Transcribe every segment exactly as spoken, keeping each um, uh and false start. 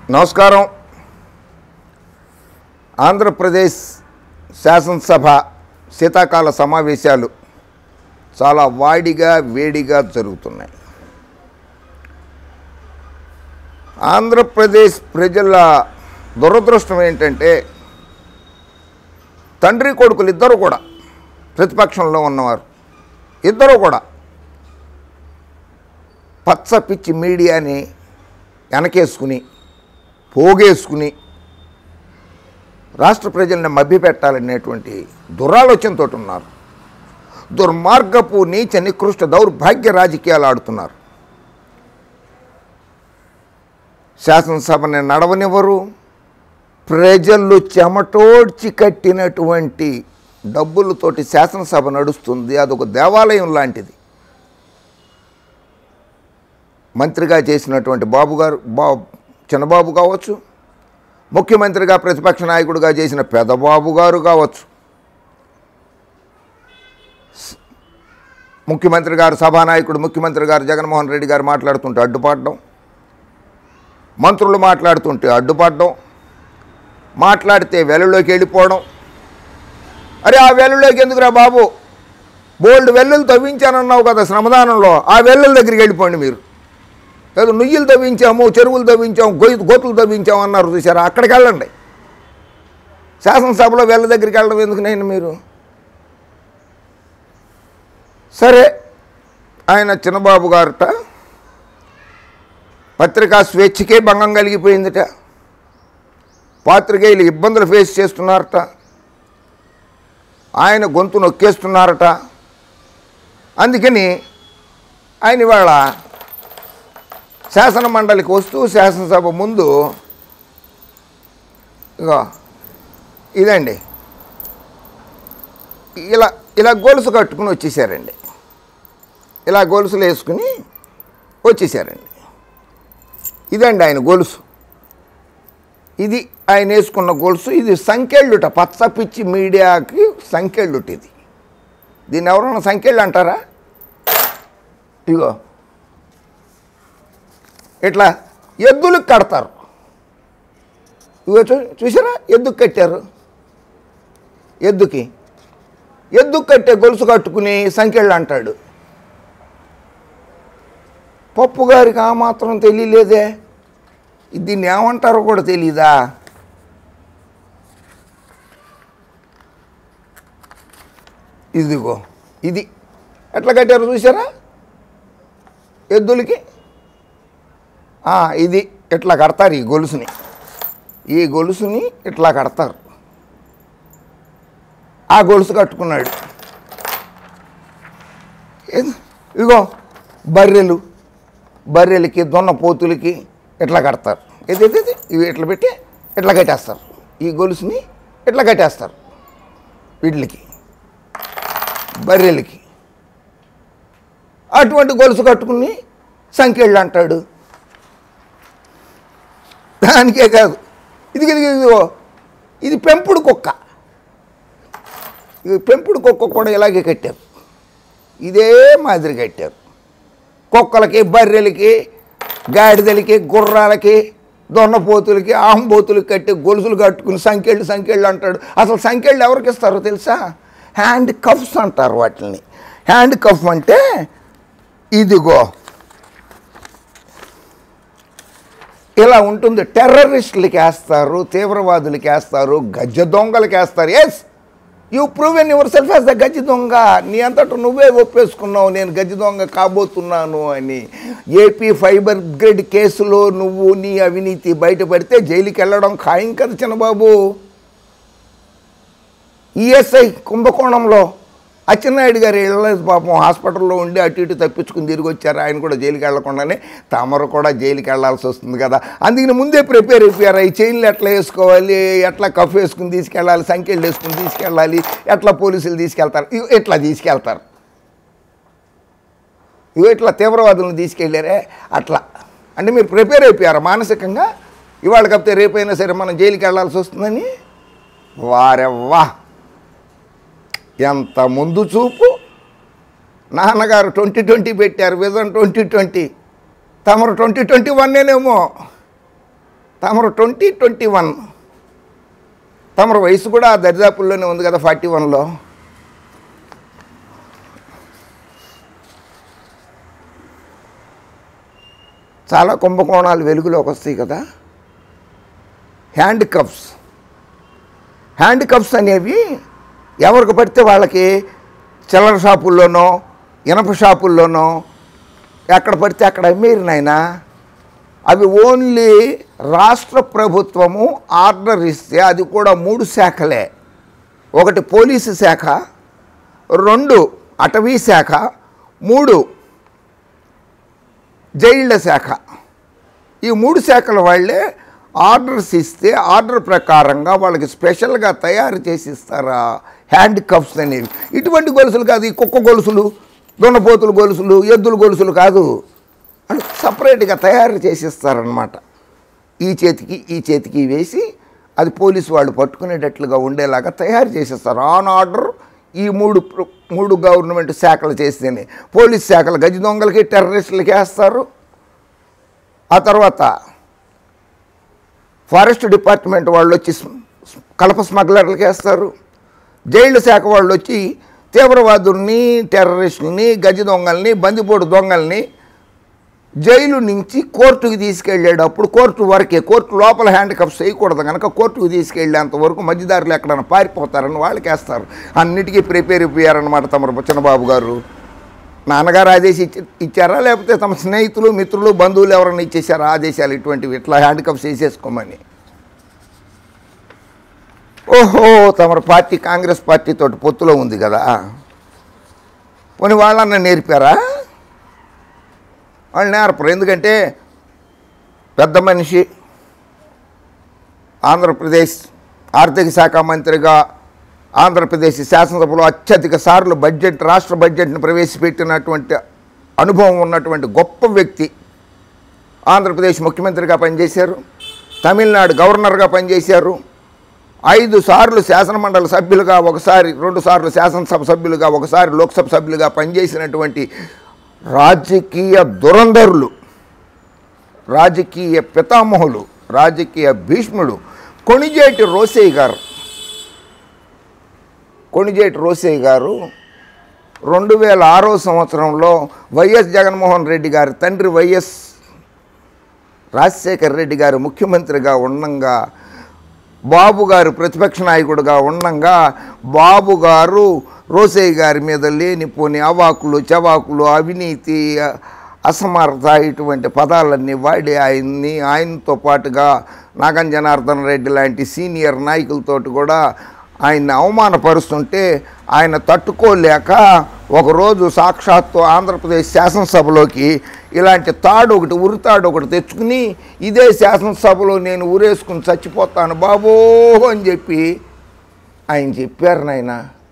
నమస్కారం. ఆంధ్రప్రదేశ్ శాసనసభ శీతాకాల సమావేశాలు చాలా వాడిగా వేడిగా జరుగుతున్నాయి. ఆంధ్రప్రదేశ్ ప్రజల దురదృష్టం ఏంటంటే తండ్రి కొడుకులు ఇద్దరు కూడా ప్రతిపక్షంలో ఉన్నవారు ఇద్దరు కూడా పచ్చ పిచ్చి మీడియాని వెనకేసుకుని పోగేసుకుని రాష్ట్ర ప్రజల్ని మభ్యపెట్టాలనేటువంటి దురాలోచనతో ఉన్నారు. దుర్మార్గపు నీచ నికృష్ట దౌర్భాగ్య రాజకీయాలు ఆడుతున్నారు. శాసనసభని నడవనివ్వరు. ప్రజలు చెమటోడ్చి కట్టినటువంటి డబ్బులతోటి శాసనసభ నడుస్తుంది. అదొక దేవాలయం లాంటిది. మంత్రిగా చేసినటువంటి బాబు గారు బా చిన్నబాబు కావచ్చు, ముఖ్యమంత్రిగా ప్రతిపక్ష నాయకుడిగా చేసిన పెదబాబు గారు కావచ్చు, ముఖ్యమంత్రి గారు సభానాయకుడు ముఖ్యమంత్రి గారు జగన్మోహన్ రెడ్డి గారు మాట్లాడుతుంటే అడ్డుపడడం, మంత్రులు మాట్లాడుతుంటే అడ్డుపడడం, మాట్లాడితే వెల్లులోకి వెళ్ళిపోవడం. అరే ఆ వెల్లులోకి ఎందుకురా బాబు, బోల్డ్ వెల్లులు తవ్వించానన్నావు కదా శ్రమదానంలో, ఆ వెల్లుల దగ్గరికి వెళ్ళిపోండి. మీరు ఏదో నుయ్యలు తవ్వించాము, చెరువులు తవ్వించాము, గొయ్యి గోతులు తవ్వించాము అన్నారు చూసారా, అక్కడికి వెళ్ళండి. శాసనసభలో వెళ్ళ దగ్గరికి వెళ్ళడం ఎందుకు నేను మీరు? సరే, ఆయన చిన్నబాబు గారట పత్రికా స్వేచ్ఛకే భంగం కలిగిపోయిందట, పాత్రికేయులు ఇబ్బందులు ఫేస్ చేస్తున్నారట, ఆయన గొంతు నొక్కేస్తున్నారట. అందుకని ఆయన ఇవాళ శాసన మండలికి వస్తూ శాసనసభ ముందు ఇగో ఇదండి ఇలా ఇలా గొలుసు కట్టుకుని వచ్చేసారండి. ఇలా గొలుసులు వేసుకుని వచ్చేసారండి. ఇదండి ఆయన గొలుసు. ఇది ఆయన వేసుకున్న గొలుసు. ఇది సంకెళ్ళుట, పచ్చపిచ్చి మీడియాకి సంకెళ్ళుట. ఇది దీన్ని ఎవరైనా సంకెళ్ళు అంటారా? ఇగో ఇట్లా ఎద్దులకు కడతారు. ఇగో చూ చూసారా ఎద్దుకు కట్టారు. ఎద్దుకి ఎద్దుకు కట్టే గొలుసు కట్టుకుని సంకెళ్ళు అంటాడు. పప్పు గారికి ఆ మాత్రం తెలియలేదే, దీన్ని ఏమంటారో కూడా తెలీదా? ఇదిగో ఇది ఎట్లా కట్టారు చూసారా ఎద్దులకి. ఇది ఇట్లా కడతారు. ఈ గొలుసుని ఈ గొలుసుని ఇట్లా కడతారు. ఆ గొలుసు కట్టుకున్నాడు. ఇగో బర్రెలు బర్రెలకి దొన్న పోతులకి ఇట్లా కడతారు. ఏదైతే ఇవి ఇట్లా పెట్టి ఇట్లా కట్టేస్తారు. ఈ గొలుసుని ఇట్లా కట్టేస్తారు. వీటికి బర్రెలకి అటువంటి గొలుసు కట్టుకుని సంఖ్యళ్ళు అంటాడు. దానికే కాదు, ఇది ఇదిగో ఇది పెంపుడు కుక్క. ఇది పెంపుడు కుక్క కూడా ఇలాగే కట్టారు. ఇదే మాదిరి కట్టారు. కుక్కలకి, బర్రెలకి, గాడిదలకి, గుర్రాలకి, దొన్నపోతులకి, ఆంబోతులకి కట్టే గొలుసులు కట్టుకుని సంఖ్యళ్ళు సంఖ్యళ్ళు అంటాడు. అసలు సంఖ్యళ్ళు ఎవరికి ఇస్తారో తెలుసా? హ్యాండ్ కఫ్స్ అంటారు వాటిని. హ్యాండ్ కఫ్ అంటే ఇదిగో ఇలా ఉంటుంది. టెర్రరిస్టులకి వేస్తారు, తీవ్రవాదులకి వేస్తారు, గజ్జ దొంగలకి వేస్తారు. Yes, you proven yourself as the గజ్జి దొంగ. నీ అంతటా నువ్వే ఒప్పేసుకున్నావు నేను గజ్జి దొంగ కాబోతున్నాను అని. ఏపీ ఫైబర్ గ్రిడ్ కేసులో నువ్వు నీ అవినీతి బయటపడితే జైలుకి వెళ్ళడం ఖాయం కదా చిన్నబాబు. ఈఎస్ఐ కుంభకోణంలో అచ్చెన్నాయుడు గారు వెళ్ళలేదు పాపం, హాస్పిటల్లో ఉండి అటు ఇటు తప్పించుకుని తిరిగి వచ్చారు. ఆయన కూడా జైలుకి వెళ్లకుండానే తమరు కూడా జైలుకి వెళ్లాల్సి వస్తుంది కదా. అందుకని ముందే ప్రిపేర్ అయిపోయారు. ఈ చైన్లు ఎట్లా వేసుకోవాలి, ఎట్లా కఫ్ వేసుకుని తీసుకెళ్ళాలి, సంఖ్యలు వేసుకుని తీసుకెళ్ళాలి, ఎట్లా పోలీసులు తీసుకెళ్తారు, ఇట్లా తీసుకెళ్తారు. ఇగో ఇట్లా తీవ్రవాదులను తీసుకెళ్ళారే అట్లా. అంటే మీరు ప్రిపేర్ అయిపోయారు మానసికంగా, ఇవాళ కాకపోతే రేపైనా సరే మనం జైలుకి వెళ్లాల్సి వస్తుందని. వారెవ్వా ఎంత ముందు చూపు. నాన్నగారు ట్వంటీ ట్వంటీ పెట్టారు, విజన్ ట్వంటీ ట్వంటీ. తమరు ట్వంటీ ట్వంటీ వన్నేనేమో. తమరు ట్వంటీ ట్వంటీ వన్ తమరు వయసు కూడా దరిదాపుల్లోనే ఉంది కదా, ఫార్టీ వన్లో. చాలా కుంభకోణాలు వెలుగులోకి వస్తాయి కదా. హ్యాండ్ కప్స్ హ్యాండ్ కప్స్ అనేవి ఎవరికి పడితే వాళ్ళకి చిల్లర షాపుల్లోనో ఇనప షాపుల్లోనో ఎక్కడ పడితే అక్కడ అమ్మేరు నాయన. అవి ఓన్లీ రాష్ట్ర ప్రభుత్వము ఆర్డర్ ఇస్తే, అది కూడా మూడు శాఖలే. ఒకటి పోలీసు శాఖ, రెండు అటవీ శాఖ, మూడు జైళ్ళ శాఖ. ఈ మూడు శాఖల వాళ్ళే ఆర్డర్స్ ఇస్తే ఆర్డర్ ప్రకారంగా వాళ్ళకి స్పెషల్గా తయారు చేసి ఇస్తారా హ్యాండ్ కప్స్ అనేవి. ఇటువంటి గొలుసులు కాదు, ఈ కుక్క గొలుసులు, దున్నపోతుల గొలుసులు, ఎద్దుల గొలుసులు కాదు, అని సపరేట్గా తయారు చేసి ఇస్తారనమాట. ఈ చేతికి ఈ చేతికి వేసి అది పోలీసు వాళ్ళు పట్టుకునేటట్లుగా ఉండేలాగా తయారు చేసేస్తారు. ఆన్ ఆర్డర్ ఈ మూడు మూడు గవర్నమెంట్ శాఖలు చేస్తేనే. పోలీస్ శాఖలు గజ దొంగలకి, టెర్రరిస్టులకి వేస్తారు. ఆ తర్వాత ఫారెస్ట్ డిపార్ట్మెంట్ వాళ్ళు వచ్చి కలప స్మగ్లర్లకి వేస్తారు. జైలు శాఖ వాళ్ళు వచ్చి తీవ్రవాదుల్ని, టెర్రరిస్టుల్ని, గజ దొంగల్ని, బందిపోటు దొంగల్ని జైలు నుంచి కోర్టుకు తీసుకెళ్ళేటప్పుడు, కోర్టు వరకే, కోర్టు లోపల హ్యాండ్ కప్స్ వేయకూడదు కనుక కోర్టుకు తీసుకెళ్ళేంత వరకు మధ్యదారులు ఎక్కడైనా పారిపోతారని వాళ్ళకి వేస్తారు. అన్నిటికీ ప్రిపేర్ అయిపోయారనమాట తమ చిన్నబాబు గారు. నాన్నగారు ఆదేశం ఇచ్చి ఇచ్చారా లేకపోతే తమ స్నేహితులు, మిత్రులు, బంధువులు ఎవరైనా ఇచ్చేసారా ఆదేశాలు ఇటువంటివి, ఇట్లా హ్యాండ్ కప్స్ వేసేసుకోమని? ఓహో, తమ పార్టీ కాంగ్రెస్ పార్టీతో పొత్తులో ఉంది కదా, పోనీ వాళ్ళన్న నేర్పారా? వాళ్ళు నేర్పరు. ఎందుకంటే పెద్ద మనిషి, ఆంధ్రప్రదేశ్ ఆర్థిక శాఖ మంత్రిగా ఆంధ్రప్రదేశ్ శాసనసభలో అత్యధిక సార్లు బడ్జెట్ రాష్ట్ర బడ్జెట్ను ప్రవేశపెట్టినటువంటి అనుభవం ఉన్నటువంటి గొప్ప వ్యక్తి. ఆంధ్రప్రదేశ్ ముఖ్యమంత్రిగా పనిచేశారు, తమిళనాడు గవర్నర్గా పనిచేశారు, ఐదు సార్లు శాసనమండలి సభ్యులుగా, ఒకసారి రెండు సార్లు శాసనసభ సభ్యులుగా, ఒకసారి లోక్సభ సభ్యులుగా పనిచేసినటువంటి రాజకీయ దురంధరులు, రాజకీయ పితామహులు, రాజకీయ భీష్ముడు కొణిజేటి రోసయ్య గారు. కొణిజేటి రోసయ్య గారు రెండు వేల ఆరో సంవత్సరంలో వైఎస్ జగన్మోహన్ రెడ్డి గారి తండ్రి వైఎస్ రాజశేఖర్ రెడ్డి గారు ముఖ్యమంత్రిగా ఉండంగా, బాబు గారు ప్రతిపక్ష నాయకుడిగా ఉండంగా, బాబు గారు రోసయ్య గారి మీద లేనిపోని అవాకులు, చవాకులు, అవినీతి, అసమర్థ ఇటువంటి పదాలన్నీ వాడి ఆయన్ని, ఆయనతో పాటుగా నాగం జనార్దన్ రెడ్డి లాంటి సీనియర్ నాయకులతోటి కూడా ఆయన్ని అవమానపరుస్తుంటే ఆయన తట్టుకోలేక ఒకరోజు సాక్షాత్తు ఆంధ్రప్రదేశ్ శాసనసభలోకి ఇలాంటి తాడు ఒకటి, ఉరితాడు ఒకటి తెచ్చుకుని, ఇదే శాసనసభలో నేను ఊరేసుకుని చచ్చిపోతాను బాబో అని చెప్పి ఆయన చెప్పారు. నాయన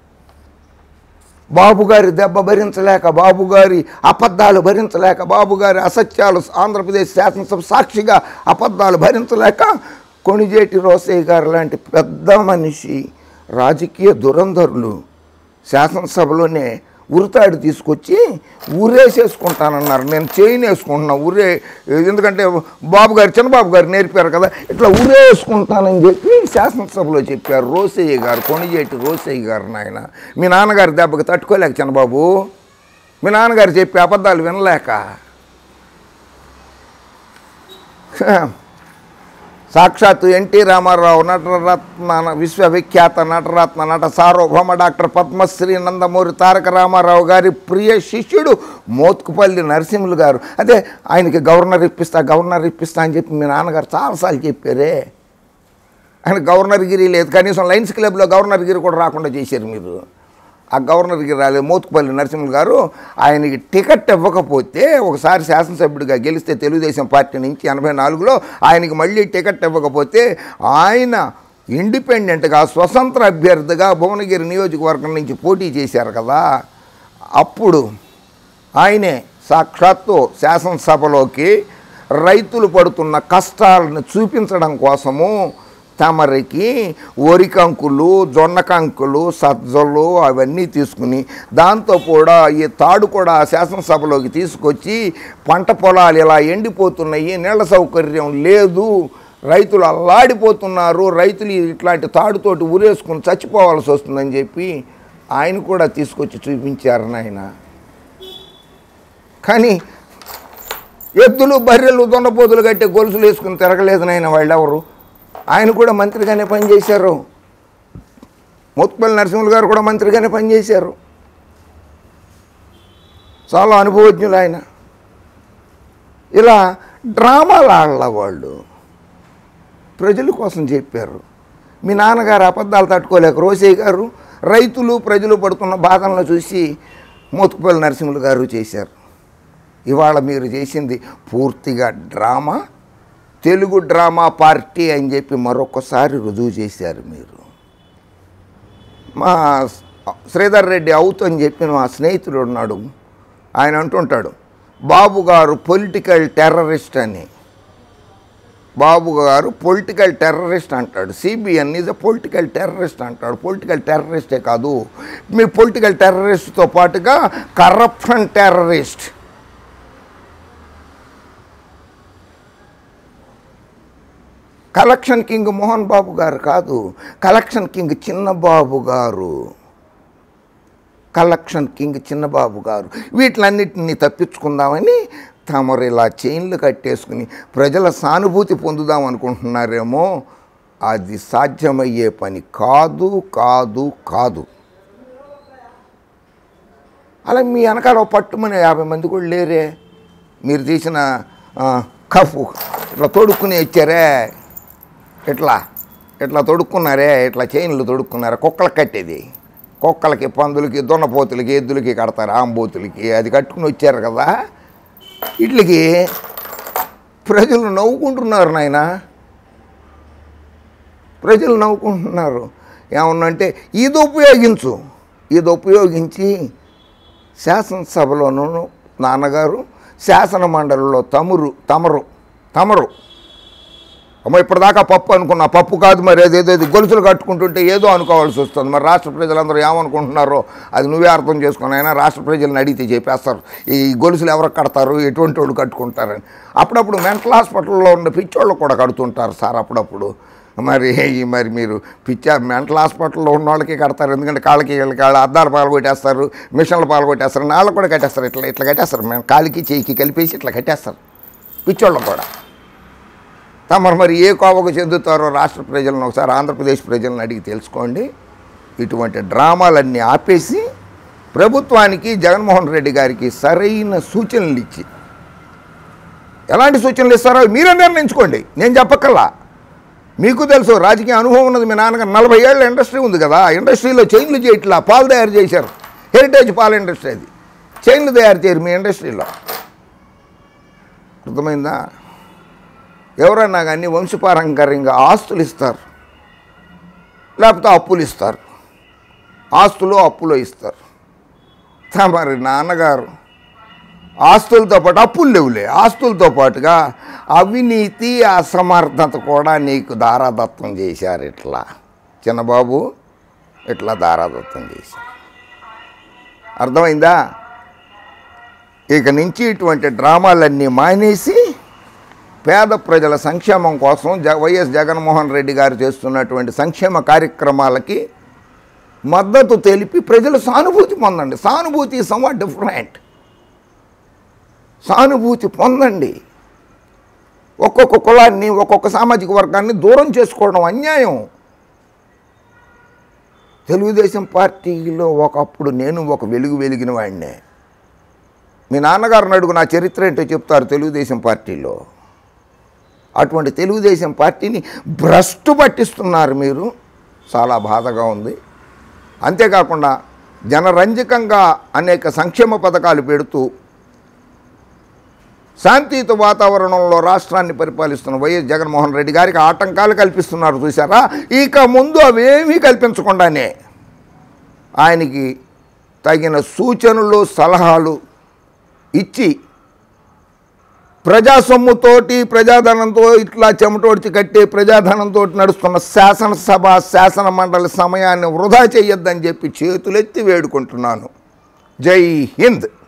బాబుగారి దెబ్బ భరించలేక, బాబుగారి అబద్ధాలు భరించలేక, బాబుగారి అసత్యాలు ఆంధ్రప్రదేశ్ శాసనసభ సాక్షిగా అబద్ధాలు భరించలేక కొణిజేటి రోసయ్య గారు లాంటి పెద్ద మనిషి, రాజకీయ దురంధరులు శాసనసభలోనే ఉరితాడు తీసుకొచ్చి ఊరేసేసుకుంటానన్నారు. నేను చైన్ వేసుకుంటున్నా ఊరే, ఎందుకంటే బాబు గారు చిన్నబాబు గారు నేర్పారు కదా, ఇట్లా ఊరేసుకుంటానని చెప్పి శాసనసభలో చెప్పారు రోసయ్య గారు, కొణిజేటి రోసయ్య గారు. నాయన మీ నాన్నగారి దెబ్బకి తట్టుకోలేక చిన్నబాబు, మీ నాన్నగారు చెప్పి అబద్ధాలు వినలేక సాక్షాత్తు ఎన్టీ రామారావు, నటరత్న, విశ్వవిఖ్యాత నటరత్న, నట సార్వభౌమ డాక్టర్ పద్మశ్రీ నందమూరి తారక రామారావు గారి ప్రియ శిష్యుడు మోత్కుపల్లి నరసింహులు గారు. అదే ఆయనకి గవర్నర్ ఇప్పిస్తా గవర్నర్ ఇప్పిస్తా అని చెప్పి మీ నాన్నగారు చాలాసార్లు చెప్పారే. ఆయన గవర్నర్ గిరి లేదు, కనీసం లయన్స్ క్లబ్లో గవర్నర్ గిరి కూడా రాకుండా చేశారు మీరు. ఆ గవర్నర్కి రాలేదు మోత్కుపల్లి నరసింహులు గారు. ఆయనకి టికెట్ ఇవ్వకపోతే, ఒకసారి శాసనసభ్యుడిగా గెలిస్తే తెలుగుదేశం పార్టీ నుంచి ఎనభై నాలుగులో ఆయనకి మళ్ళీ టికెట్ ఇవ్వకపోతే ఆయన ఇండిపెండెంట్గా స్వతంత్ర అభ్యర్థిగా భువనగిరి నియోజకవర్గం నుంచి పోటీ చేశారు కదా, అప్పుడు ఆయనే సాక్షాత్తు శాసనసభలోకి రైతులు పడుతున్న కష్టాలను చూపించడం కోసము తమరికి వరి కంకులు, జొన్న కంకులు, సజ్జలు అవన్నీ తీసుకుని, దాంతో కూడా ఈ తాడు కూడా శాసనసభలోకి తీసుకొచ్చి, పంట పొలాలు ఇలా ఎండిపోతున్నాయి, నీళ్ల సౌకర్యం లేదు, రైతులు అల్లాడిపోతున్నారు, రైతులు ఇట్లాంటి తాడుతోటి ఊరేసుకుని చచ్చిపోవాల్సి వస్తుందని చెప్పి ఆయన కూడా తీసుకొచ్చి చూపించారు నాయన. కానీ ఎద్దులు బర్రెలు దొండపోతులు కట్టే గొలుసులు వేసుకుని తిరగలేదు నాయన వాళ్ళెవరు. ఆయన కూడా మంత్రిగానే పనిచేశారు, మోత్పల్లి నరసింహులు గారు కూడా మంత్రిగానే పనిచేశారు. చాలా అనుభవజ్ఞులు ఆయన. ఇలా డ్రామాలు ఆడల వాళ్ళు ప్రజల కోసం చెప్పారు. మీ నాన్నగారు అబద్ధాలు తట్టుకోలేక రోసయ్య గారు రైతులు ప్రజలు పడుతున్న బాధలను చూసి మోత్పల్లి నరసింహులు గారు చేశారు. ఇవాళ మీరు చేసింది పూర్తిగా డ్రామా, తెలుగు డ్రామా పార్టీ అని చెప్పి మరొకసారి రుజువు చేశారు మీరు. మా శ్రీధర్ రెడ్డి అవుతు అని చెప్పిన మా స్నేహితుడు ఉన్నాడు, ఆయన అంటుంటాడు బాబు గారు పొలిటికల్ టెర్రరిస్ట్ అని. బాబు గారు పొలిటికల్ టెర్రరిస్ట్ అంటాడు, CBN is a political terrorist అంటాడు. పొలిటికల్ టెర్రరిస్టే కాదు, మీ పొలిటికల్ టెర్రరిస్ట్తో పాటుగా corruption terrorist. Collection king Mohan Babu గారు కాదు, కలెక్షన్ కింగ్ చిన్నబాబు గారు. కలెక్షన్ కింగ్ చిన్నబాబు గారు. వీటిలన్నిటిని తప్పించుకుందామని తమరు ఇలా చైన్లు కట్టేసుకుని ప్రజల సానుభూతి పొందుదాం అనుకుంటున్నారేమో. అది సాధ్యమయ్యే పని కాదు కాదు కాదు. అలా మీ వెనకాల పట్టుమని యాభై మంది కూడా లేరే. మీరు తీసిన కఫ్ ఇట్లా తొడుక్కుని ఇచ్చారే, ఇట్లా ఇట్లా తొడుక్కున్నారే, ఇట్లా చైన్లు తొడుక్కున్నారా. కుక్కలకు కట్టేది, కుక్కలకి పందులకి దున్నపోతులకి ఎద్దులకి కడతారు, ఆంబోతులకి. అది కట్టుకుని వచ్చారు కదా. వీటికి ప్రజలు నవ్వుకుంటున్నారు నాయన, ప్రజలు నవ్వుకుంటున్నారు. ఏమన్నంటే ఇది ఉపయోగించు, ఇది ఉపయోగించి శాసనసభలోనూ నాన్నగారు, శాసన మండలిలో తమరు తమరు తమరు అమ్మ ఇప్పటిదాకా పప్పు అనుకున్నా, పప్పు కాదు మరి అదేదో గొలుసులు కట్టుకుంటుంటే ఏదో అనుకోవాల్సి వస్తుంది. మరి రాష్ట్ర ప్రజలందరూ ఏమనుకుంటున్నారో అది నువ్వే అర్థం చేసుకుని అయినా రాష్ట్ర ప్రజలను అడిగితే చెప్పేస్తారు ఈ గొలుసులు ఎవరు కడతారు, ఎటువంటి వాళ్ళు కట్టుకుంటారని. అప్పుడప్పుడు మెంటల్ హాస్పిటల్లో ఉన్న పిచ్చోళ్ళు కూడా కడుతుంటారు సార్ అప్పుడప్పుడు. మరి మరి మీరు పిచ్చా మెంటల్ హాస్పిటల్లో ఉన్న వాళ్ళకి కడతారు, ఎందుకంటే కాళ్ళకి వీళ్ళకి కాళ్ళ అద్దాలు పాల్గొట్టేస్తారు, మిషన్లు పాల్గొట్టేస్తారు, నాళ్ళకు కూడా కట్టేస్తారు. ఇట్లా ఇట్లా కట్టేస్తారు, మేము కాలికి చేయికి కలిపేసి ఇట్లా కట్టేస్తారు పిచ్చోళ్ళు కూడా. తమరు మరి ఏ కోవకు చెందుతారో రాష్ట్ర ప్రజలను ఒకసారి ఆంధ్రప్రదేశ్ ప్రజలను అడిగి తెలుసుకోండి. ఇటువంటి డ్రామాలన్నీ ఆపేసి ప్రభుత్వానికి జగన్మోహన్ రెడ్డి గారికి సరైన సూచనలు ఇచ్చి, ఎలాంటి సూచనలు ఇస్తారో మీరే నిర్ణయించుకోండి, నేను చెప్పక్కల్లా. మీకు తెలుసు, రాజకీయ అనుభవం ఉన్నది. మీ నాన్నగారు నలభై ఏళ్ళ ఇండస్ట్రీ ఉంది కదా, ఇండస్ట్రీలో చైన్లు చేయట్లా, పాలు తయారు చేశారు. హెరిటేజ్ పాల ఇండస్ట్రీ అది, చైన్లు తయారు చేయరు మీ ఇండస్ట్రీలో. అర్థమైందా? ఎవరన్నా కానీ వంశపారంపర్యంగా ఆస్తులు ఇస్తారు, లేకపోతే అప్పులు ఇస్తారు. ఆస్తులు అప్పులు ఇస్తారు. మరి నాన్నగారు ఆస్తులతో పాటు అప్పులు లేవులే, ఆస్తులతో పాటుగా అవినీతి అసమర్థత కూడా నీకు దారాదత్తం చేశారు. ఇట్లా చిన్నబాబు ఇట్లా దారాదత్తం చేశారు. అర్థమైందా? ఇక నుంచి ఇటువంటి డ్రామాలన్నీ మానేసి పేద ప్రజల సంక్షేమం కోసం జ వైఎస్ జగన్మోహన్ రెడ్డి గారు చేస్తున్నటువంటి సంక్షేమ కార్యక్రమాలకి మద్దతు తెలిపి ప్రజలు సానుభూతి పొందండి. సానుభూతి సమ్వాట్ డిఫరెంట్. సానుభూతి పొందండి. ఒక్కొక్క కులాన్ని, ఒక్కొక్క సామాజిక వర్గాన్ని దూరం చేసుకోవడం అన్యాయం. తెలుగుదేశం పార్టీలో ఒకప్పుడు నేను ఒక వెలుగు వెలిగిన వాడినే. మీ నాన్నగారిని అడుగు, నా చరిత్ర ఏంటో చెప్తారు తెలుగుదేశం పార్టీలో. అటువంటి తెలుగుదేశం పార్టీని భ్రష్టు పట్టిస్తున్నారు మీరు. చాలా బాధగా ఉంది. అంతేకాకుండా జనరంజకంగా అనేక సంక్షేమ పథకాలు పెడుతూ శాంతియుత వాతావరణంలో రాష్ట్రాన్ని పరిపాలిస్తున్న వైఎస్ జగన్మోహన్ రెడ్డి గారికి ఆటంకాలు కల్పిస్తున్నారు చూసారా. ఇక ముందు అవేమీ కల్పించకుండానే ఆయనకి తగిన సూచనలు సలహాలు ఇచ్చి ప్రజాసొమ్ముతోటి ప్రజాధనంతో ఇట్లా చెమటోడ్చి కట్టి ప్రజాధనంతో నడుస్తున్న శాసనసభ శాసన మండలి సమయాన్ని వృధా చేయొద్దని చెప్పి చేతులెత్తి వేడుకుంటున్నాను. జై హింద్.